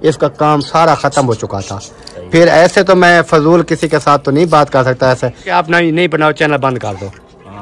इसका काम सारा ख़त्म हो चुका था। फिर ऐसे तो मैं फजूल किसी के साथ तो नहीं बात कर सकता ऐसे कि आप नहीं बनाओ, चैनल बंद कर दो।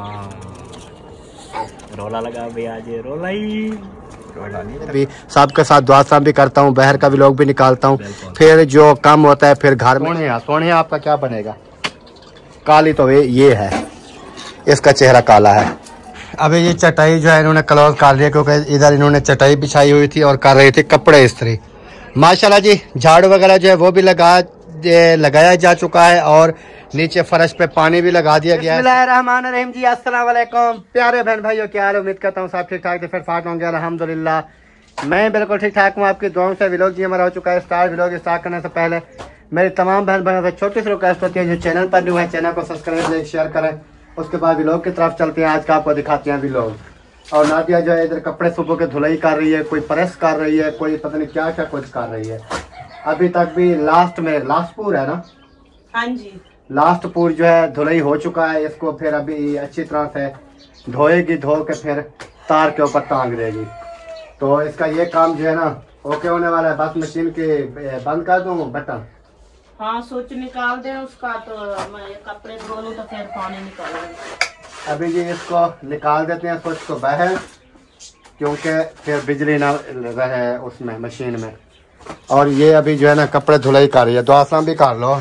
रोला लगा भैया, आज रोला ही भी सबके साथ दुआ भी करता हूँ, बहर का भी लोग भी निकालता हूँ। फिर जो काम होता है फिर घर में सोनिया आपका क्या बनेगा? काली तो ये है, इसका चेहरा काला है। अभी ये चटाई जो है इन्होंने क्लोज कर दिया क्योंकि इधर इन्होंने चटाई बिछाई हुई थी और कर रही थी कपड़े इस्त्री। माशाल्लाह जी झाड़ू वगैरह जो है वो भी लगाया जा चुका है और नीचे फर्श पे पानी भी लगा दिया गया है। बिस्मिल्लाहिर्रहमानिर्रहीम जी, अस्सलाम वालेकुम प्यारे बहन भाइयों, क्या हाल? उम्मीद करता हूँ सब ठीक ठाक फिर फाट होंगे। अल्हम्दुलिल्लाह मैं बिल्कुल ठीक ठाक हूँ। आपकी दुआओं से व्लॉग जी हमारा हो चुका है स्टार्ट। व्लॉग स्टार्ट करने से पहले मेरी तमाम बहन भाइयों से छोटी सी रिक्वेस्ट होती है, जो चैनल पर न्यू है चैनल को सब्सक्राइब लाइक शेयर करें। उसके बाद व्लॉग की तरफ चलते हैं। आज का आपको दिखाते हैं व्लॉग। और नादिया जो है इधर कपड़े सुबह के धुलाई कर रही है, कोई प्रेस कर रही है, कोई पता नहीं क्या क्या कुछ कर रही है। अभी तक भी लास्ट पूर है ना? हाँ जी, लास्ट पूर जो है धुलाई हो चुका है। इसको फिर अभी अच्छी तरह से धोएगी, धो के फिर तार के ऊपर टांग देगी। तो इसका ये काम जो है ना ओके होने वाला है। बस मशीन के बंद कर दूँ बटन। हाँ स्विच निकाल दें उसका, तो मैं कपड़े धो लूँ तो फिर पानी निकालेंगे। अभी जी इसको निकाल देते हैं स्विच को बाहर, क्योंकि फिर बिजली ना रहे उसमें मशीन में। और ये अभी जो है ना कपड़े धुलाई कर रही है, दुआ भी कर लो।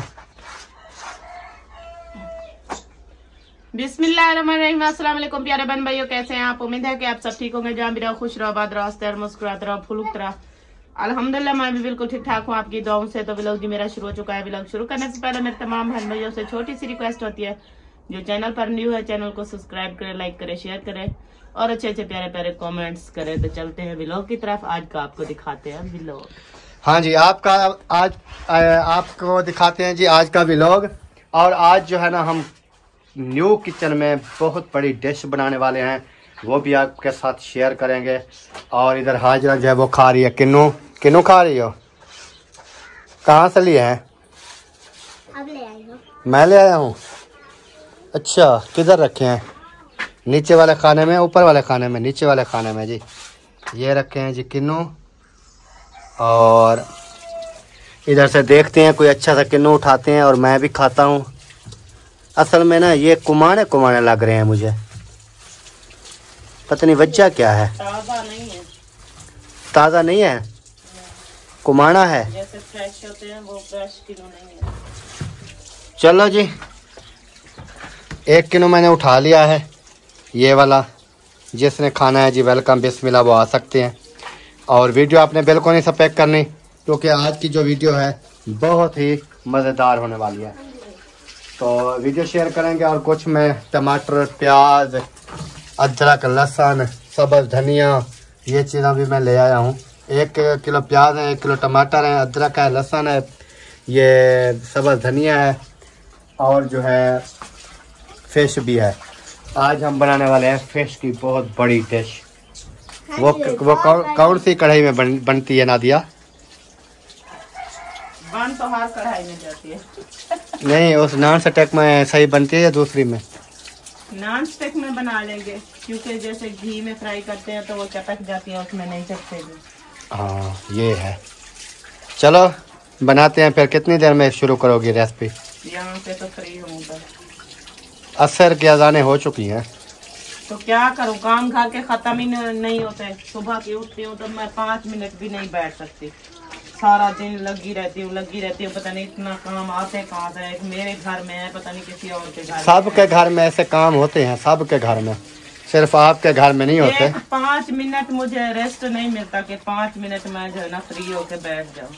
बिस्मिल्लाहिर्रहमानिर्रहीम, अस्सलाम वालेकुम प्यारे बहन भाइयों, कैसे हैं आप? उम्मीद है कि आप सब ठीक होंगे। जहाँ भी रहो खुश रहो, आबाद रहो, हंसते रहो, मुस्कुराते रहो, फुलुक रहो। अल्हम्दुलिल्लाह मैं भी बिल्कुल ठीक ठाक हूँ आपकी दुआओं से। तो व्लॉग जी मेरा शुरू हो चुका है। व्लॉग शुरू करने से पहले मेरे तमाम बहन भाइयों से छोटी सी रिक्वेस्ट होती है, जो चैनल पर न्यू है चैनल को सब्सक्राइब करें, लाइक करें, शेयर करें और अच्छे अच्छे प्यारे प्यारे कमेंट्स करें। तो चलते हैं व्लॉग की तरफ। आज का आपको दिखाते हैं व्लॉग। हाँ जी, आपको दिखाते हैं जी आज का व्लॉग। और आज जो है ना हम न्यू किचन में बहुत बड़ी डिश बनाने वाले हैं, वो भी आपके साथ शेयर करेंगे। और इधर हाजरा जो है वो खा रही है। किन्नू खा रही हो? कहाँ से लिए हैं? अब ले आई हो। मैं ले आया हूँ। अच्छा, किधर रखे हैं? नीचे वाले खाने में, ऊपर वाले खाने में? नीचे वाले खाने में जी। ये रखे हैं जी किन्नू। और इधर से देखते हैं कोई अच्छा सा किन्नू उठाते हैं और मैं भी खाता हूँ। असल में ना ये कुमाने लग रहे हैं मुझे, पता नहीं वजह क्या है। ताज़ा नहीं है, ताज़ा नहीं है, कुमाना है। जैसे फ्रेश होते हैं वो फ्रेश किलो नहीं है। चलो जी, 1 किलो मैंने उठा लिया है। ये वाला जिसने खाना है जी वेलकम, बिस्मिल्लाह, वो आ सकते हैं। और वीडियो आपने बिल्कुल नहीं स्किप करनी, क्योंकि आज की जो वीडियो है बहुत ही मज़ेदार होने वाली है। तो वीडियो शेयर करेंगे। और कुछ मैं टमाटर, प्याज, अदरक, लहसुन, सब्ज़ धनिया, ये चीज़ें भी मैं ले आया हूँ। 1 किलो प्याज है, 1 किलो टमाटर है, अदरक है, लहसुन है, ये सब्ज़ धनिया है और जो है फिश भी है। आज हम बनाने वाले हैं फिश की बहुत बड़ी डिश। वो कौन सी कढ़ाई में बनती है नादिया? बन तो हर कढ़ाई में जाती है। नहीं, उस नॉन स्टिक में सही बनती है या दूसरी में? नॉन स्टिक में बना लेंगे, क्योंकि जैसे घी में फ्राई करते हैं तो वो चटक जाती है, उसमें नहीं चटकेगी। हाँ ये है। चलो बनाते हैं। फिर कितनी देर में शुरू करोगी रेसिपी? यहाँ से तो फ्री हूँ, असर की अज़ानें हो चुकी हैं। तो क्या करूँ, काम खा के खत्म ही नहीं होते। सुबह की उठती हूँ तो मैं 5 मिनट भी नहीं बैठ सकती, सारा दिन लगी रहती हूँ। पता नहीं इतना काम आते कहाँ से, एक मेरे घर में है, पता नहीं किसी और के घर। सबके घर में ऐसे काम होते हैं, सबके घर में, सिर्फ आपके घर में नहीं होते। 5 मिनट मुझे रेस्ट नहीं मिलता कि 5 मिनट में जो है ना फ्री होके बैठ जाऊँ।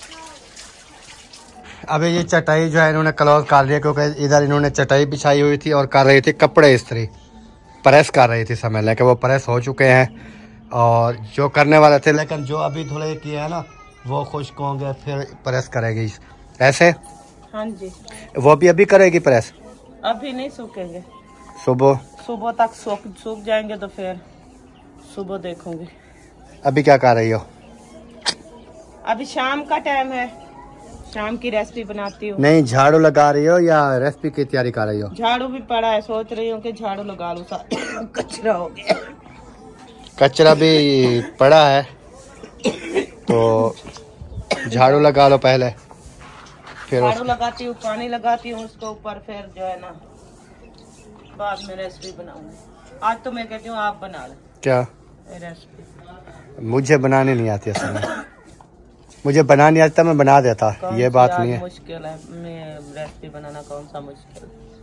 अभी ये चटाई जो है इन्होंने क्लोज कर दिया, क्योंकि इधर इन्होंने चटाई बिछाई हुई थी और कर रही थी कपड़े इस्त्री, प्रेस कर रही थी समय, लेकिन वो प्रेस हो चुके हैं और जो करने वाले थे, लेकिन जो अभी धुलाई किए हैं ना वो खुश्क होंगे फिर प्रेस करेगी ऐसे। हाँ जी, वो भी अभी करेगी प्रेस? अभी नहीं सूखेंगे, सुबह तक सूख जाएंगे तो फिर सुबह देखूंगी। अभी क्या कर रही हो? अभी शाम का टाइम है, शाम की रेसिपी बनाती हूँ। नहीं, झाड़ू लगा रही हो या रेसिपी की तैयारी कर रही हो? झाड़ू भी पड़ा है, सोच रही हूँ कि झाड़ू लगा लूँ, कचरा हो गया। कचरा भी पड़ा है तो झाड़ू लगा लो पहले, फिर झाड़ू लगाती हूँ, पानी लगाती हूँ उसके ऊपर, फिर जो है ना बाद में रेसिपी बनाऊंगी। आज तो मैं कहती हूँ आप बना लो क्या रेसिपी। मुझे बनाने नहीं आती असल में, मुझे बनानी आता मैं बना देता, ये बात नहीं है। मुश्किल है मैं रेसिपी बनाना, कौन सा मुश्किल।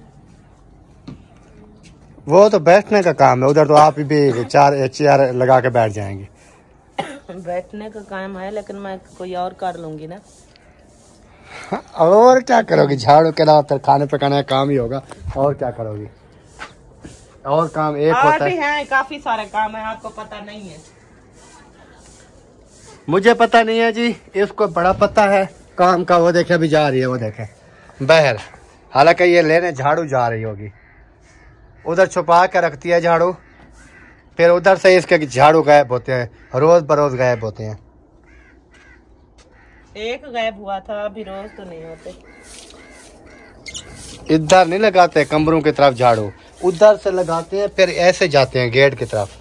वो तो बैठने का काम है, उधर तो आप भी चार चेयर लगा के बैठ जाएंगे। बैठने का काम है लेकिन मैं कोई और कर लूंगी ना। और क्या करोगी, झाड़ू के अलावा फिर खाने पकाने का काम ही होगा, और क्या करोगी। और काम एक और होता भी है, हैं, काफी सारे काम है, आपको पता नहीं है। मुझे पता नहीं है जी, इसको बड़ा पता है काम का। वो देखे अभी जा रही है, वो देखे बहर, हालांकि ये लेने झाड़ू जा रही होगी, उधर छुपा के रखती है झाड़ू, फिर उधर से इसके झाड़ू गायब होते हैं, रोज बरोज गायब होते हैं। एक गायब हुआ था, अभी रोज तो नहीं होते। इधर नहीं लगाते कमरों की तरफ झाड़ू, उधर से लगाते हैं, फिर ऐसे जाते हैं गेट की तरफ।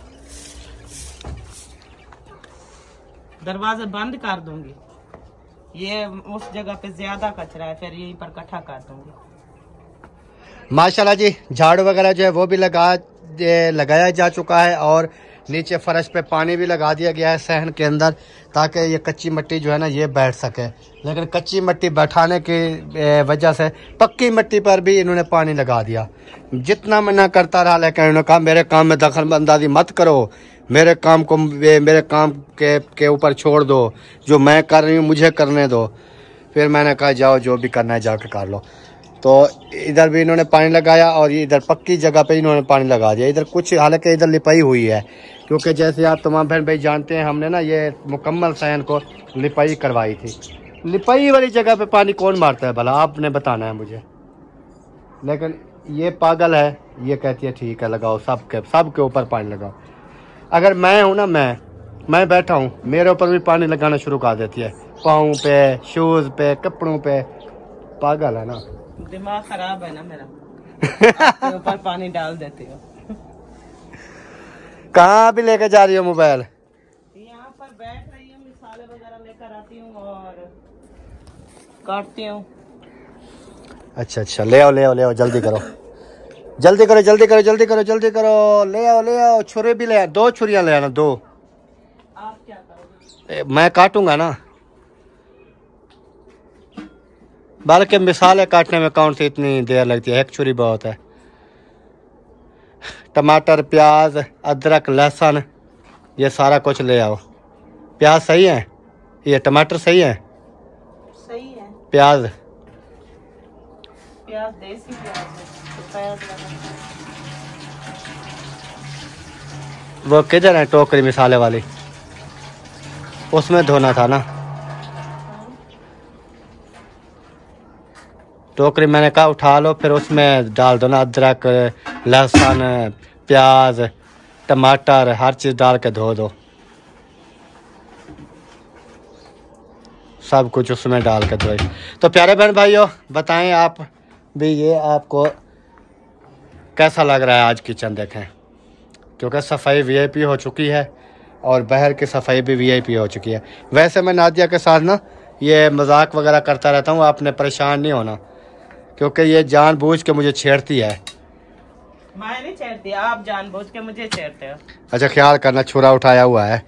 दरवाजे बंद कर दूंगी, ये उस जगह पे ज्यादा कचरा है, फिर यहीं पर इकट्ठा कर दूंगी। माशाल्लाह जी, झाड़ू वगैरह जो है वो भी लगाया जा चुका है, और नीचे फर्श पे पानी भी लगा दिया गया है सहन के अंदर, ताकि ये कच्ची मिट्टी जो है ना ये बैठ सके। लेकिन कच्ची मिट्टी बैठाने की वजह से पक्की मिट्टी पर भी इन्होंने पानी लगा दिया। जितना मना करता रहा, लेकिन इन्होंने कहा मेरे काम में दखल अंदाजी मत करो, मेरे काम को मेरे काम के ऊपर छोड़ दो, जो मैं कर रही हूँ मुझे करने दो। फिर मैंने कहा जाओ जो भी करना है जाकर कर लो। तो इधर भी इन्होंने पानी लगाया, और ये इधर पक्की जगह पे इन्होंने पानी लगा दिया। इधर कुछ हालांकि इधर लिपाई हुई है, क्योंकि जैसे आप तमाम बहन भाई जानते हैं, हमने ना ये मुकम्मल सहन को लिपाई करवाई थी। लिपाई वाली जगह पे पानी कौन मारता है भला, आपने बताना है मुझे। लेकिन ये पागल है, ये कहती है ठीक है लगाओ, सबके ऊपर पानी लगाओ। अगर मैं हूँ ना, मैं बैठा हूँ, मेरे ऊपर भी पानी लगाना शुरू कर देती है, पाँव पे, शूज पे, कपड़ों पे। पागल है ना, दिमाग खराब है ना मेरा। ऊपर पानी डाल देती हो। कहाँ भी लेके जा रही हो मोबाइल? यहाँ पर बैठ रही हूँ, मिसाले वगैरह लेकर आती हूँ और काटती हूँ। अच्छा, ले आओ, जल्दी करो, जल्दी करो, ले आओ, छुरी भी ले आओ, 2 छुरियां ले आना, 2। आप क्या करोगे? मैं काटूंगा ना, बल्कि मिसाले काटने में कौन सी इतनी देर लगती है, एक छुरी बहुत है। टमाटर, प्याज, अदरक, लहसुन, ये सारा कुछ ले आओ। प्याज सही है, ये टमाटर सही है, सही है। प्याज देसी प्याज है। वो किधर है टोकरी मिसाले वाली, उसमें धोना था ना टोकरी। मैंने कहा उठा लो, फिर उसमें डाल दो ना अदरक, लहसुन, प्याज, टमाटर, हर चीज़ डाल के धो दो, सब कुछ उसमें डाल के धोए। तो प्यारे बहन भाइयों बताएं आप भी, ये आपको कैसा लग रहा है आज किचन देखें, क्योंकि सफाई वीआईपी हो चुकी है, और बहर की सफाई भी वीआईपी हो चुकी है। वैसे मैं नादिया के साथ ना ये मजाक वगैरह करता रहता हूँ, आपने परेशान नहीं होना, क्योंकि ये जानबूझ के मुझे छेड़ती है। मैं नहीं छेड़ती, आप जानबूझ के मुझे छेड़ते हो। अच्छा, ख्याल करना, छुरा उठाया हुआ है।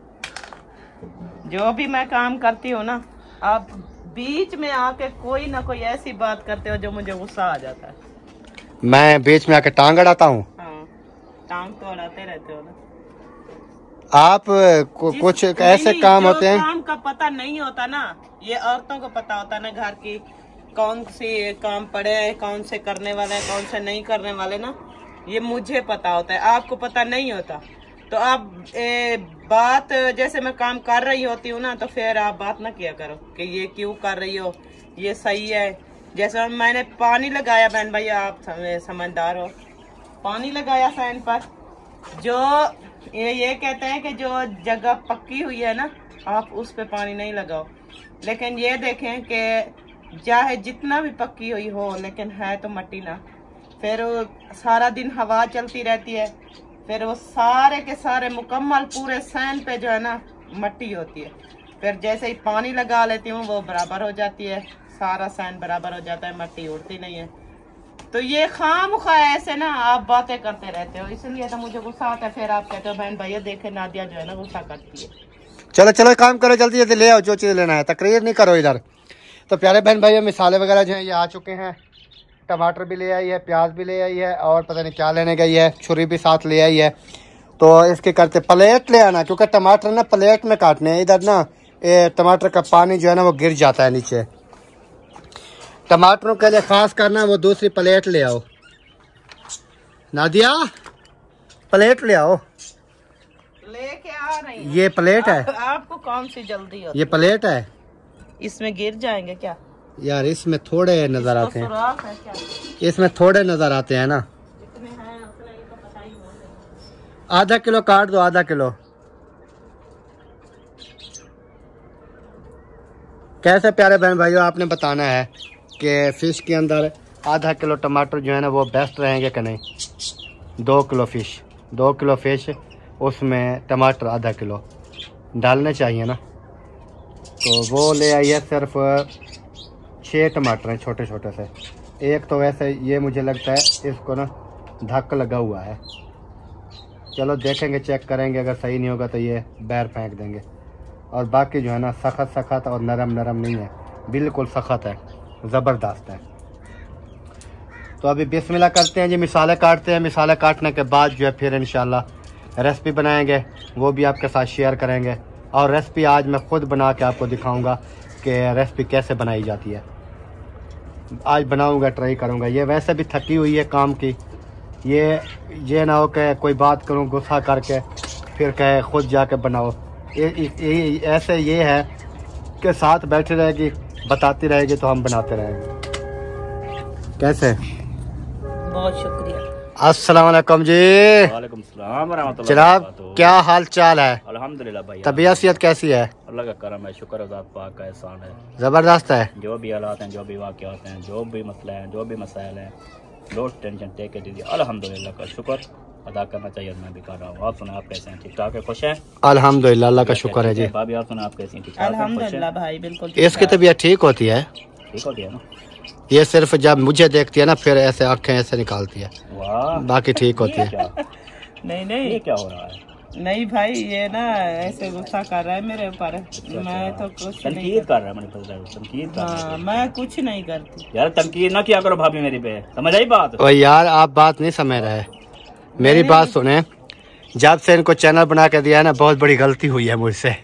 जो भी मैं काम करती हूँ ना, आप बीच में आके कोई ना कोई ऐसी बात करते हो जो मुझे गुस्सा आ जाता है। मैं बीच में आके टांग अड़ाता हूँ? हाँ, टांग तो अड़ाते रहते हो ना आप। कुछ ऐसे काम होते हैं, काम का पता नहीं होता ना, ये औरतों को पता होता ना, घर की कौन सी काम पड़े हैं, कौन से करने वाले हैं, कौन से नहीं करने वाले ना, ये मुझे पता होता है, आपको पता नहीं होता। तो आप बात, जैसे मैं काम कर रही होती हूँ ना, तो फिर आप बात ना किया करो कि ये क्यों कर रही हो, ये सही है। जैसे मैंने पानी लगाया, बहन भाई आप समझदार हो, पानी लगाया फैन पर, जो ये कहते हैं कि जो जगह पक्की हुई है ना, आप उस पे पानी नहीं लगाओ। लेकिन ये देखें कि चाहे जितना भी पक्की हुई हो, लेकिन है तो मट्टी ना, फिर वो सारा दिन हवा चलती रहती है, फिर वो सारे के सारे मुकम्मल पूरे सहन पे जो है ना मट्टी होती है, फिर जैसे ही पानी लगा लेती हूँ वो बराबर हो जाती है, सारा सैंड बराबर हो जाता है, मट्टी उड़ती नहीं है। तो ये खामखा ऐसे ना आप बातें करते रहते हो, इसलिए तो मुझे गुस्सा आता है। फिर आप कहते हो बहन भैया देखे नादिया जो है ना गुस्सा करती है। चलो चलो काम करो, जल्दी जल्दी ले आओ जो चीज़ लेना है, तकरीर नहीं करो इधर। तो प्यारे बहन भाई मिसाले वगैरह जो है ये आ चुके हैं। टमाटर भी ले आई है, प्याज भी ले आई है, और पता नहीं क्या लेने गई है, छुरी भी साथ ले आई है। तो इसके करते प्लेट ले आना, क्योंकि टमाटर ना प्लेट में काटने हैं। इधर ना टमाटर का पानी जो है ना वो गिर जाता है नीचे। टमाटरों के लिए खास करना वो दूसरी प्लेट ले आओ। नादिया प्लेट ले आओ। लेके आ रही हूँ। ये प्लेट है। आपको कौन सी जल्दी होती? ये प्लेट है। इसमें गिर जाएंगे क्या यार? इसमें थोड़े नजर आते हैं, सुराख है क्या? इसमें थोड़े नजर आते हैं ना। आधा किलो काट दो, आधा किलो। कैसे प्यारे बहन भाइयों आपने बताना है कि फिश के अंदर आधा किलो टमाटर जो है ना वो बेस्ट रहेंगे कि नहीं। 2 किलो फिश, 2 किलो फिश, उसमें टमाटर आधा किलो डालने चाहिए ना। तो वो ले आई है सिर्फ 6 टमाटर हैं छोटे छोटे से। एक तो वैसे ये मुझे लगता है इसको ना धक्का लगा हुआ है। चलो देखेंगे, चेक करेंगे, अगर सही नहीं होगा तो ये बाहर फेंक देंगे। और बाकी जो है ना सख्त सख्त और नरम नरम नहीं है, बिल्कुल सख्त है, ज़बरदस्त है। तो अभी बिस्मिल्लाह करते हैं जी, मिसाले काटते हैं। मिसाले काटने के बाद जो है फिर इंशाल्लाह रेसिपी बनाएंगे, वो भी आपके साथ शेयर करेंगे। और रेसिपी आज मैं ख़ुद बना के आपको दिखाऊंगा कि रेसिपी कैसे बनाई जाती है। आज बनाऊंगा, ट्राई करूंगा। ये वैसे भी थकी हुई है काम की, ये ना हो कि कोई बात करूं गुस्सा करके फिर कहे खुद जाके बनाओ। ऐसे ये है कि साथ बैठे रहेगी, बताती रहेगी तो हम बनाते रहेंगे। कैसे? बहुत शुक्रिया। अस्सलाम वालेकुम जी। वालेकुम सलाम व रहमतुल्लाह। जनाब क्या हाल चाल है? अल्हम्दुलिल्लाह भाई। तबीयत सेहत कैसी है? अल्लाह का करम है, शुक्र है, ज़ात पाक का एहसान है। ज़बरदस्त है। जो भी हालात हैं, जो भी वाक़यात हैं, जो भी मसले हैं, जो भी मसाइल हैं, लो टेंशन टेक इट इजी। अल्हम्दुलिल्लाह का शुक्र अदा करना चाहिए, मैं भी कर रहा हूँ। आप सुना, आप कैसे हैं? ठीक ठाक है, खुश हैं? अल्हम्दुलिल्लाह, अल्लाह का शुक्र है जी। भाभी आप सुना, आप कैसी हैं? ठीक ठाक हैं, खुश अल्हम्दुलिल्लाह हैं? भाई बिल्कुल। इसकी तबीयत ठीक होती है? ठीक होती है ना? ये सिर्फ जब मुझे देखती है ना फिर ऐसे आंखें ऐसे निकालती है, वाह। बाकी ठीक होती है। क्या नहीं ये क्या हो रहा है? नहीं भाई, ये ना ऐसे गुस्सा कर रहा है मेरे ऊपर। मैं तो कुछ नहीं तनकीद कर रहा है, मैंने पता है, तनकीद कर रहा हाँ, मैं कुछ नहीं करती। है। यार तनकीद ना किया करो भाभी मेरी पे, समझ आई बात? और यार आप बात नहीं समझ रहे, मेरी बात सुने। जब से इनको चैनल बना के दिया है ना, बहुत बड़ी गलती हुई है मुझसे।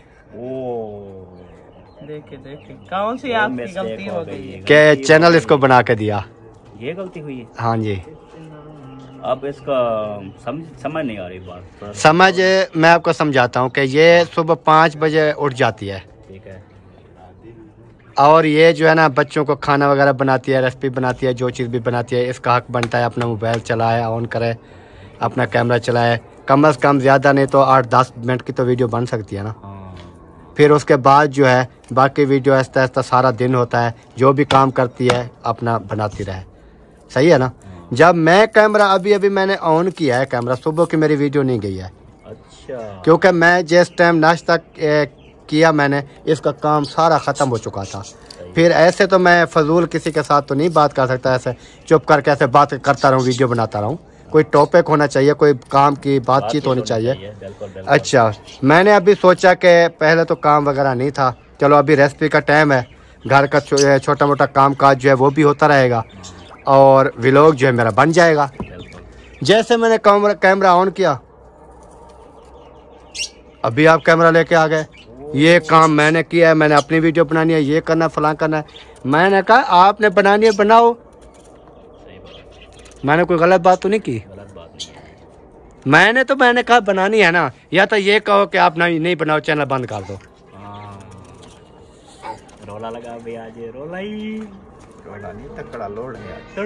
देखे देखे कौन सी आपकी गलती हो गई है कि चैनल इसको बना के दिया। ये गलती हुई है? हाँ जी। अब इसका समझ नहीं आ रही बात। समझ, मैं आपको समझाता हूँ कि ये सुबह 5 बजे उठ जाती है, ठीक है, और ये जो है ना बच्चों को खाना वगैरह बनाती है, रेसिपी बनाती है, जो चीज़ भी बनाती है। इसका हक बनता है अपना मोबाइल चलाए, ऑन करे, अपना कैमरा चलाए। कम से कम ज़्यादा नहीं तो 8-10 मिनट की तो वीडियो बन सकती है ना। फिर उसके बाद जो है बाकी वीडियो आहिस्ता आहिस्ता सारा दिन होता है, जो भी काम करती है अपना बनाती रहे। सही है ना? जब मैं कैमरा अभी मैंने ऑन किया है कैमरा, सुबह की मेरी वीडियो नहीं गई है। अच्छा। क्योंकि मैं जिस टाइम नाश्ता किया मैंने, इसका काम सारा ख़त्म हो चुका था। फिर ऐसे तो मैं फजूल किसी के साथ तो नहीं बात कर सकता, ऐसे चुप करके ऐसे बात करता रहूँ, वीडियो बनाता रहूँ। कोई टॉपिक होना चाहिए, कोई काम की बातचीत होनी चाहिए। अच्छा, मैंने अभी सोचा कि पहले तो काम वगैरह नहीं था, चलो अभी रेसिपी का टाइम है, घर का छोटा मोटा काम काज जो है वो भी होता रहेगा और व्लॉग जो है मेरा बन जाएगा। जैसे मैंने कैमरा ऑन किया, अभी आप कैमरा लेके आ गए। ये काम मैंने किया है, मैंने अपनी वीडियो बनानी है, ये करना फलां करना है। मैंने कहा आपने बनानी है बनाओ, मैंने कोई गलत बात तो नहीं की। मैंने कहा बनानी है ना, या तो ये कहो कि आप नहीं बनाओ, चैनल बंद कर दो। रोला लगा भाई, आज रोला नहीं, तकड़ा लोड है।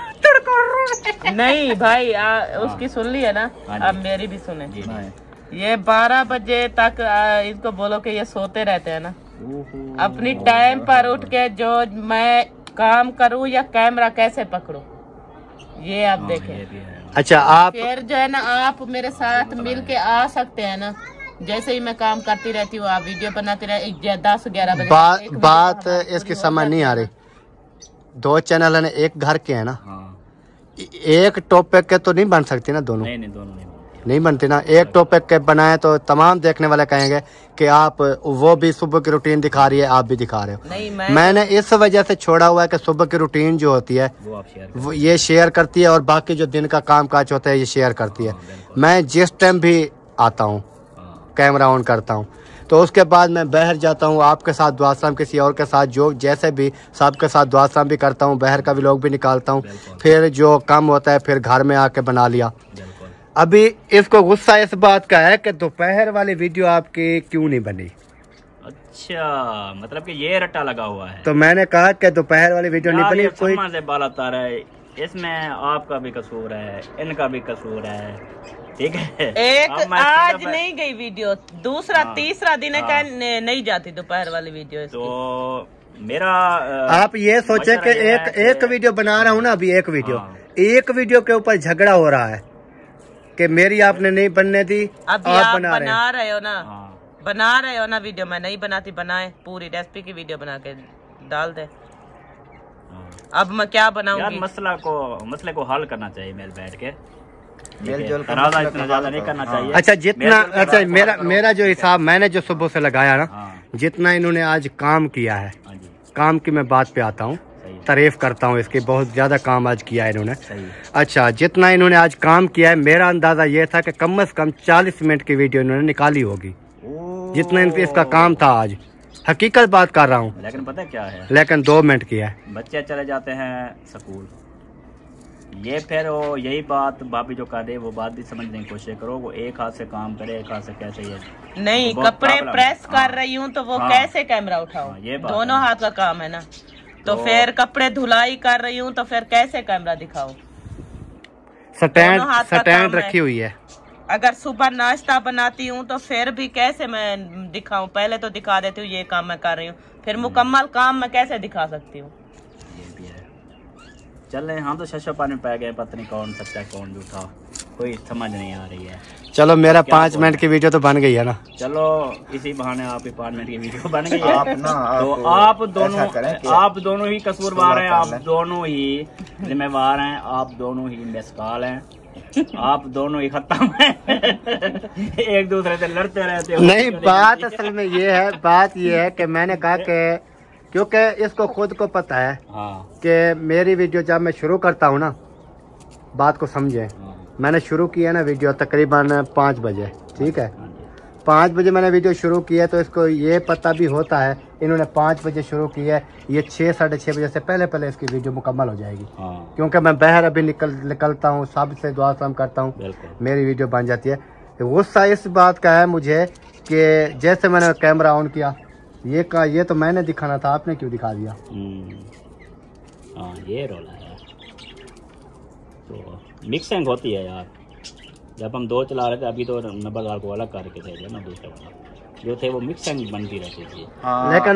नहीं भाई उसकी सुन ली है ना, अब मेरी भी सुने। ये 12 बजे तक इसको बोलो कि ये सोते रहते हैं ना। अपनी टाइम पर उठ के जो मैं काम करूँ या कैमरा कैसे पकड़ूं, ये आप देखें। अच्छा, आप फिर जो है ना आप मेरे साथ मिल के आ सकते हैं ना, जैसे ही मैं काम करती रहती हूँ आप वीडियो बनाते रहे 10-11 बजे। बात इसकी समझ नहीं आ रही। 2 चैनल है ना, एक घर के है ना, एक टॉपिक के तो नहीं बन सकती ना दोनों। नहीं दोनों नहीं बनती ना। एक टॉपिक के बनाए तो तमाम देखने वाले कहेंगे कि आप वो भी सुबह की रूटीन दिखा रही है, आप भी दिखा रहे हो। नहीं, मैंने इस वजह से छोड़ा हुआ है कि सुबह की रूटीन जो होती है वो ये शेयर करती है और बाकी जो दिन का काम काज होता है ये शेयर करती है। मैं जिस टाइम भी आता हूँ कैमरा ऑन करता हूँ तो उसके बाद मैं बाहर जाता हूँ, आपके साथ दुआ सलाम, किसी और के साथ, जो जैसे भी सबके साथ दुआ सलाम भी करता हूँ, बाहर का भी लोग भी निकालता हूँ। फिर जो काम होता है फिर घर में आके बना लिया। अभी इसको गुस्सा इस बात का है कि दोपहर वाली वीडियो आपकी क्यों नहीं बनी। अच्छा, मतलब कि ये रट्टा लगा हुआ है। तो मैंने कहा कि दोपहर वाली वीडियो नहीं बनी। कोई से बाल आता है, इसमें आपका भी कसूर है, इनका भी कसूर है, ठीक है। एक आज नहीं गई वीडियो, दूसरा तीसरा दिन है नहीं जाती दोपहर वाली वीडियो। तो मेरा आप ये सोचे कि एक वीडियो बना रहा हूँ ना, अभी एक वीडियो के ऊपर झगड़ा हो रहा है कि मेरी आपने नहीं बनने दी। अभी आप बना रहे हो ना, बना रहे हो ना वीडियो। मैं नहीं बनाती, बनाए पूरी रेसिपी की वीडियो बना के डाल दे। अब मैं क्या बनाऊंगी? मसले को हल करना चाहिए मेल बैठ के, तनाज़ा इतना ज्यादा नहीं करना चाहिए। अच्छा जितना, अच्छा मेरा जो हिसाब मैंने जो सुबह से लगाया ना, जितना इन्होंने आज काम किया है, काम की मैं बात पे आता हूँ, तारीफ करता हूँ इसकी, बहुत ज्यादा काम आज किया है इन्होंने। अच्छा जितना इन्होंने आज काम किया है, मेरा अंदाजा ये था कि कम से कम 40 मिनट की वीडियो इन्होंने निकाली होगी, जितना इसका काम था आज। हकीकत बात कर रहा हूँ। लेकिन पता क्या है, लेकिन 2 मिनट की है। बच्चे चले जाते हैं स्कूल, ये फिर वो यही बात भाभी जो कर रही है वो बात भी समझने की कोशिश करो। वो एक हाथ से काम करे, एक हाथ से कैसे ये नहीं, कपड़े प्रेस कर रही हूँ तो वो कैसे कैमरा उठाओ? ये दोनों हाथ का काम है ना। तो फिर कपड़े धुलाई कर रही हूँ तो फिर कैसे कैमरा दिखाओ? स्टैंड रखी हुई है। अगर सुबह नाश्ता बनाती हूँ तो फिर भी कैसे मैं दिखाऊं? पहले तो दिखा देती हूँ ये काम मैं कर रही हूँ, फिर मुकम्मल काम मैं कैसे दिखा सकती हूँ? ये भी है। चल रहे हम तो शशो पानी पै गए, पता नहीं कौन सच्चा कौन झूठा, कोई समझ नहीं आ रही है। चलो मेरा 5 मिनट की वीडियो तो बन गई है ना। चलो इसी बहाने आपकी 5 मिनट की वीडियो बन गई है। तो आप दोनों ही कसूरवार हैं, आप दोनों ही जिम्मेवार हैं, आप दोनों ही मिसकाल हैं, आप दोनों ही खत्म हैं। एक दूसरे से लड़ते रहते हो। नहीं, बात असल में ये है, बात ये है कि मैंने कहा कि क्योंकि इसको खुद को पता है कि मेरी वीडियो जब मैं शुरू करता हूँ ना, बात को समझे, मैंने शुरू किया ना वीडियो तकरीबन 5 बजे, ठीक है। 5 बजे मैंने वीडियो शुरू किया तो इसको ये पता भी होता है इन्होंने 5 बजे शुरू किया है, ये 6-6:30 बजे से पहले इसकी वीडियो मुकम्मल हो जाएगी। क्योंकि मैं बाहर अभी निकलता हूँ, सबसे दुआ सलाम करता हूँ, मेरी वीडियो बन जाती है। गुस्सा इस बात का है मुझे कि जैसे मैंने कैमरा ऑन किया, ये तो मैंने दिखाना था, आपने क्यों दिखा दिया? ये रोला है। तो मिक्सिंग होती है यार, जब हम 2 चला रहे थे, अभी तो नंबरदार को अलग करके थे ना, दूसरे वाला जो थे वो मिक्सिंग बनती रहती थी। लेकिन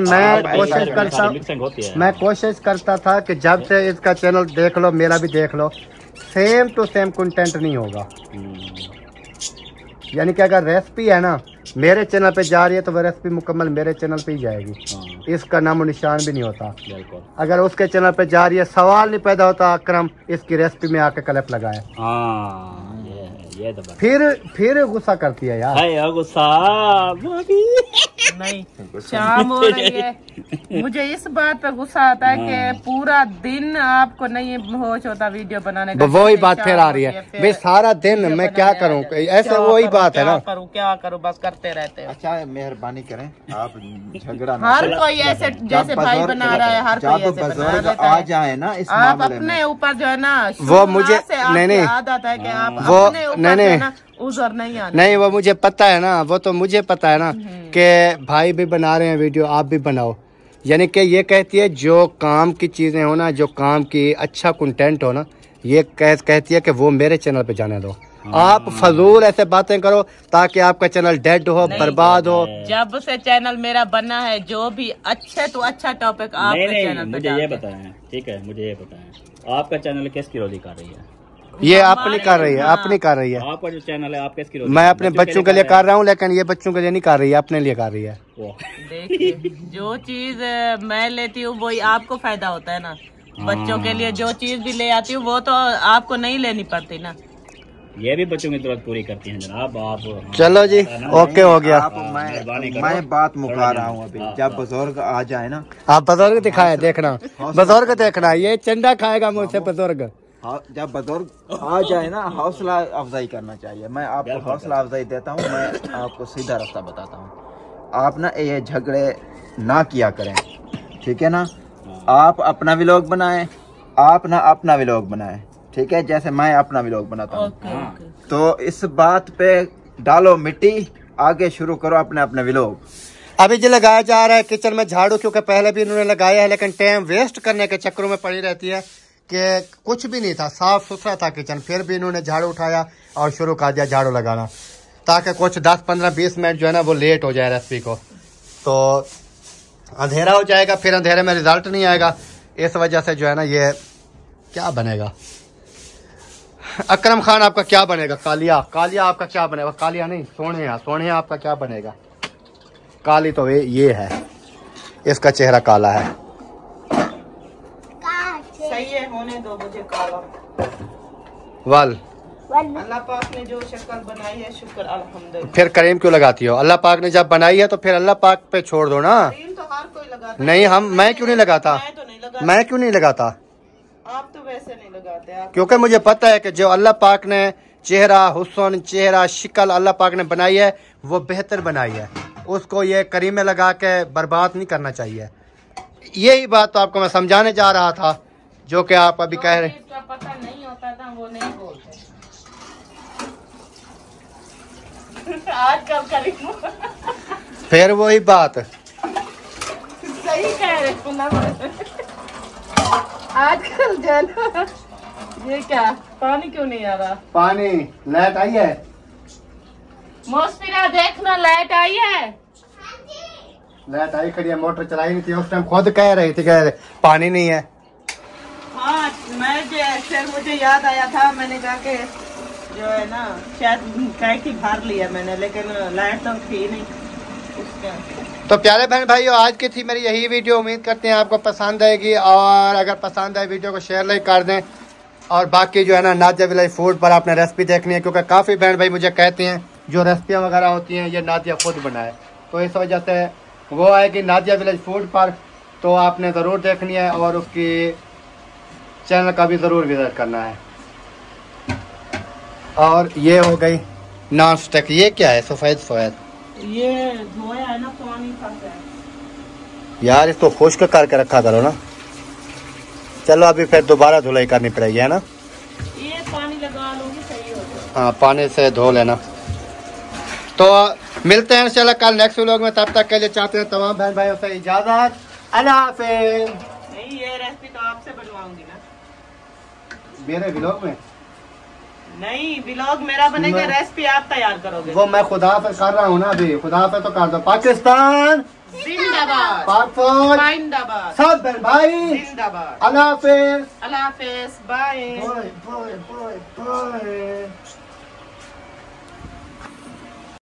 मैं कोशिश करता था कि जब से इसका चैनल देख लो, मेरा भी देख लो, सेम टू सेम कंटेंट नहीं होगा। यानी कि अगर रेसिपी है ना मेरे चैनल पे जा रही है तो वो रेसिपी मुकम्मल मेरे चैनल पे ही जाएगी, इसका नामो निशान भी नहीं होता। अगर उसके चैनल पे जा रही है, सवाल नहीं पैदा होता अकरम इसकी रेसिपी में आके क्लिप लगाए। ये तो फिर गुस्सा करती है यार। गुस्सा नहीं, शाम हो रही है, मुझे इस बात पे गुस्सा आता है कि पूरा दिन आपको नहीं होश होता वीडियो बनाने का। वही बात फिर आ रही है भाई, सारा दिन मैं क्या करूं? ऐसे वही बात है ना, क्या करूं, बस करते रहते हैं। अच्छा मेहरबानी करें आप, झगड़ा हर कोई ऐसे जैसे भाई बना रहा है, हर कोई ऐसे बना लेता है। आ जाए ना इस आप अपने ऊपर जो है ना, वो मुझे नहीं आदत है कि आप अपने ऊपर उजर नहीं आना। नहीं, वो मुझे पता है ना, वो तो मुझे पता है ना कि भाई भी बना रहे हैं वीडियो, आप भी बनाओ। यानी कि ये कहती है जो काम की चीजें हो ना, जो काम की अच्छा कंटेंट हो ना, ये कहती है कि वो मेरे चैनल पे जाने दो। आप फजूल ऐसे बातें करो ताकि आपका चैनल डेड हो, बर्बाद हो। जब से चैनल मेरा बना है, जो भी अच्छे तो अच्छा टॉपिक आपके चैनल पे मुझे ये बताएं, ठीक है, मुझे ये बताएं आपका चैनल किसकी रोजी कर रही है? ये अपनी कर रही है, अपनी कर रही है। आपका जो चैनल है आप किसकी मैं अपने बच्चों के लिए कर रहा हूँ, लेकिन ये बच्चों के लिए नहीं कर रही है, अपने लिए कर रही है। देखिए जो चीज मैं लेती हूँ वही आपको फायदा होता है ना। बच्चों के लिए जो चीज भी ले आती हूँ वो तो आपको नहीं लेनी पड़ती ना। ये भी बच्चों की जरूरत पूरी करती हैं जनाब आप। चलो जी, ओके हो गया। मैं बात मुका रहा हूँ अभी। जब बुजुर्ग आ जाए ना, आप बुजुर्ग दिखाए, देखना बुजुर्ग देखना, ये चंदा खाएगा मुझसे बुजुर्ग। जब बुजुर्ग आ जाए ना, हौसला अफजाई करना चाहिए। मैं आपको हौसला अफजाई देता हूँ, मैं आपको सीधा रास्ता बताता हूँ। आप ना ये झगड़े ना किया करें, ठीक है ना। आप अपना व्लॉग बनाएं, आप ना अपना व्लॉग बनाएं, ठीक है। जैसे मैं अपना व्लॉग बनाता हूँ, तो इस बात पे डालो मिट्टी, आगे शुरू करो अपने अपने व्लॉग। अभी जो लगाया जा रहा है किचन में झाड़ू, क्योंकि पहले भी इन्होंने लगाया है, लेकिन टाइम वेस्ट करने के चक्करों में पड़ी रहती है कि कुछ भी नहीं था, साफ सुथरा था किचन, फिर भी इन्होंने झाड़ू उठाया और शुरू कर दिया झाड़ू लगाना, ताकि कुछ 10, 15, 20 मिनट जो है ना वो लेट हो जाए रेसिपी को, तो अंधेरा हो जाएगा, फिर अंधेरे में रिजल्ट नहीं आएगा। इस वजह से जो है ना ये क्या बनेगा। अकरम खान आपका क्या बनेगा? कालिया, कालिया आपका क्या बनेगा? कालिया नहीं, सोनिया, सोनिया आपका क्या बनेगा? काली तो ये है, इसका चेहरा काला है। सही है, होने दो मुझे काला। वल अल्लाह पाक ने जो शक्ल बनाई है, शुक्र अल्हम्दुलिल्लाह। फिर करीम क्यों लगाती हो? अल्लाह पाक ने जब बनाई है तो फिर अल्लाह पाक पे छोड़ दो ना। क्रीम तो हर कोई लगाता नहीं, मैं क्यों नहीं लगाता? मैं तो नहीं लगाता। मैं क्यों नहीं लगाता? आप तो वैसे नहीं लगाते आप। क्योंकि मुझे पता है कि जो अल्लाह पाक ने चेहरा हुस्न, चेहरा शिकल अल्लाह पाक ने बनाई है वो बेहतर बनाई है, उसको ये करीमे लगा के बर्बाद नहीं करना चाहिए। यही बात तो आपको मैं समझाने जा रहा था, जो कि आप अभी कह रहे। पता नहीं होता था वो नहीं बोलते। आजकल करीम फिर वही बात, सही कह रहे। आजकल जो है ना, ये क्या पानी क्यों नहीं आ रहा? पानी लाइट आई है? मौसमीरा देखना, लाइट आई है। लाइट आई खड़ी है, मोटर चलाई नहीं थी उस टाइम, खुद कह रही थी, कह रहे पानी नहीं है। हाँ, मैं फिर मुझे याद आया था, मैंने कहा कि जो है ना शायद टैक्सी भर लिया मैंने, लेकिन लाइट तो थी नहीं उसके। तो प्यारे बहन भाइयों, आज की थी मेरी यही वीडियो। उम्मीद करते हैं आपको पसंद आएगी, और अगर पसंद आए वीडियो को शेयर लाइक कर दें, और बाकी जो है ना नादिया विलेज फूड पर आपने रेसिपी देखनी है, क्योंकि काफ़ी बहन भाई मुझे कहते हैं जो रेसिपियाँ वगैरह होती हैं ये नादिया खुद बनाए, तो इस वजह से वो आएगी नादिया विलेज फूड पर, तो आपने ज़रूर देखनी है और उसकी चैनल का भी ज़रूर विजिट करना है। और ये हो गई नॉन स्टिक, ये क्या है? सफ़ेद सफ़ेद, ये धोया है ना, पानी फंसा है यार, इसको खुश्क करके रखा करो ना। चलो अभी फिर दोबारा धुलाई करनी पड़ेगी, है ना। ये पानी लगा लूंगी, सही हो जाएगा। हाँ, पानी से धो लेना। तो मिलते हैं इंशाल्लाह कल नेक्स्ट व्लॉग में, तब तक के लिए चाहते हैं तमाम बहन भाइयों से इजाजत। अल्लाह हाफिज़। नहीं, ये रेसिपी तो आपसे बनवाऊंगी ना, मेरे व्लॉग में नहीं। व्लॉग मेरा बनेगा, रेसिपी आप तैयार करोगे। वो मैं खुदा पे कर रहा हूँ ना अभी, खुदा पे तो कर दो। पाकिस्तान जिंदाबाद, पाक फौज जिंदाबाद, सब बहन भाई जिंदाबाद। अल्लाह हाफिज़। अल्लाह हाफिज़, bye. Bye bye bye bye.